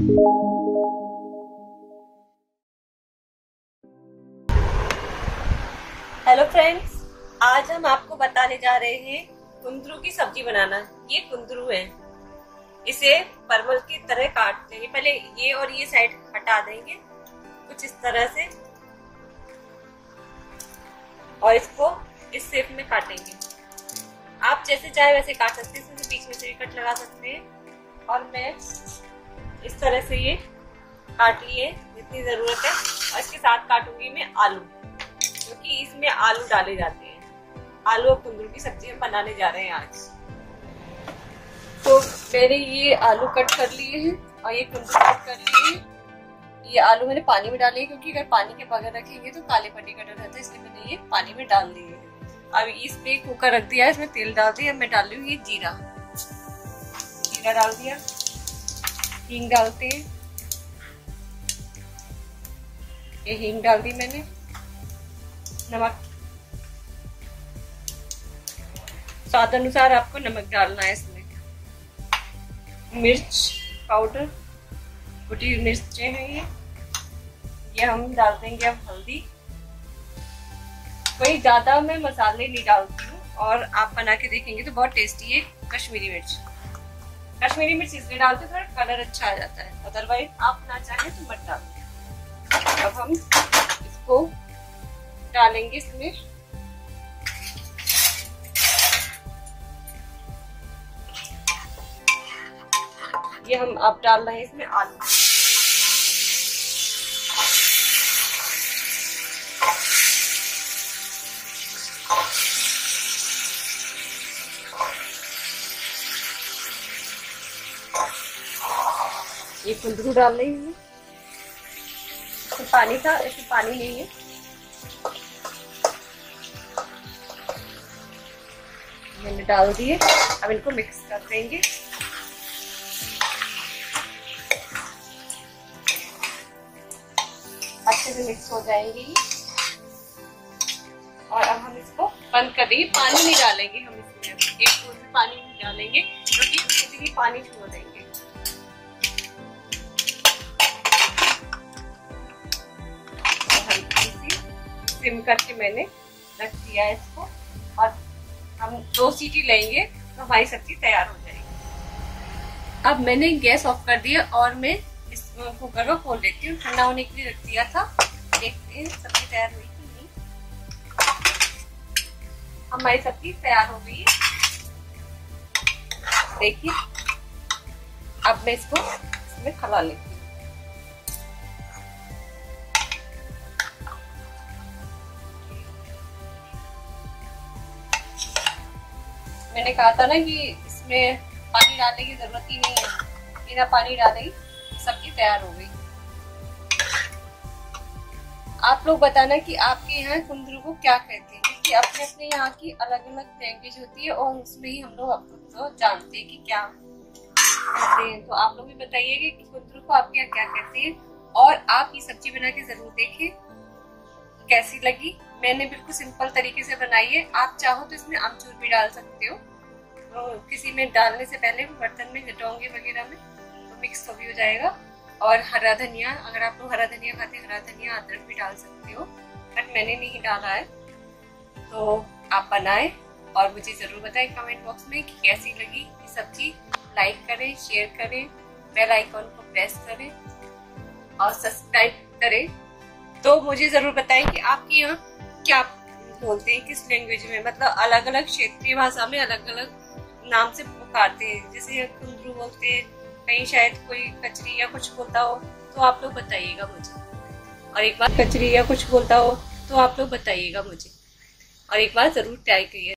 Hello friends, आज हम आपको बताने जा रहे हैं कुंदरू की सब्जी बनाना। ये कुंदरू है, इसे परवल की तरह काट देंगे। पहले ये और ये साइड हटा देंगे कुछ इस तरह से, और इसको इस शेप में काटेंगे। आप जैसे चाहे वैसे काट सकते हैं, इसमें बीच में से भी कट लगा सकते हैं। और मैं इस तरह से ये काट लिए जितनी जरूरत है, और इसके साथ काटूंगी मैं आलू, क्योंकि इसमें आलू डाले जाते हैं। आलू और कुंदरू की सब्जी हम बनाने जा रहे हैं आज। तो मैंने ये आलू कट कर लिए हैं और ये कुंदरू कट कर लिए हैं। ये आलू मैंने पानी में डाले हैं, क्योंकि अगर पानी के बगैर रखेंगे तो काले पन्नी का डर रहता है, इसलिए मैंने ये पानी में डाल दिए हैं। अब इस पे कुकर रख दिया है, इसमें तेल डाल दिया। मैं डाल रही हूँ ये जीरा डाल दिया, हींग डालते हैं। ये हींग डाल दी मैंने, नमक स्वाद अनुसार आपको नमक डालना है इसमें। मिर्च पाउडर, कुटी मिर्चें हैं ये हम डाल देंगे। अब हल्दी, कोई ज्यादा मैं मसाले नहीं डालती हूँ, और आप बना के देखेंगे तो बहुत टेस्टी है। कश्मीरी मिर्च इसलिए डालते थोड़ा कलर अच्छा आ जाता है, अदरवाइज आप ना चाहें तो मत डालें। अब हम इसको डालेंगे इसमें। ये हम अब डाल रहे हैं इसमें आलू। ये कुंदरू डाल रही हूँ। तो पानी था, इसमें पानी नहीं है। मैंने डाल दिए, अब इनको मिक्स कर देंगे। अच्छे से मिक्स हो जाएंगे ये। और अब हम इसको बंद कर देंगे। पानी नहीं डालेंगे हम इसमें, एक बूंद भी पानी नहीं डालेंगे, क्योंकि इसमें भी पानी छोड़ देंगे। सिम करके मैंने रख दिया है इसको, और हम 2 सीटी लेंगे तो हमारी सब्जी तैयार हो जाएगी। अब मैंने गैस ऑफ कर दिया और मैं इस कुकर को खोल देती हूँ। ठंडा होने के लिए रख दिया था। देखते हैं सब्जी तैयार हुई कि नहीं। हमारी सब्जी तैयार हो गई है, देखिए। अब मैं इसको इसमें खला लेती हूँ। मैंने कहा था ना कि इसमें पानी डालने की जरूरत ही नहीं है, बिना पानी डाले ही सब्जी तैयार हो गई। आप लोग बताना कि आपके यहाँ कुंदरू को क्या कहते हैं, क्योंकि अपने अपने यहाँ की अलग अलग लैंग्वेज होती है, और उसमें ही हम लोग तो जानते हैं कि क्या कहते हैं। तो आप लोग भी बताइए कि कुंदरू को आपके यहाँ क्या कहते हैं, और आप ये सब्जी बना के जरूर देखें कैसी लगी। मैंने बिल्कुल सिंपल तरीके से बनाई है। आप चाहो तो इसमें आमचूर भी डाल सकते हो, तो किसी में डालने से पहले बर्तन में डोंगे वगैरह में तो मिक्स तो भी हो जाएगा। और हरा धनिया, अगर आप लोग हरा धनिया खाते हैं, हरा धनिया अदरक भी डाल सकते हो, बट मैंने नहीं डाला है। तो आप बनाएं और मुझे जरूर बताएं कमेंट बॉक्स में कि कैसी लगी ये सब्जी। लाइक करें, शेयर करें, बेल आइकॉन को प्रेस करें और सब्सक्राइब करें। तो मुझे जरूर बताएं कि आपके यहाँ क्या बोलते हैं, किस लैंग्वेज में, मतलब अलग अलग क्षेत्रीय भाषा में अलग अलग नाम से पुकारते हैं। जैसे कुंदरू बोलते हैं, कहीं शायद कोई कचरी या कुछ बोलता हो, तो आप लोग बताइएगा मुझे। और एक बार कचरी या कुछ बोलता हो तो आप लोग बताइएगा मुझे, और एक बार जरूर ट्राई करिए।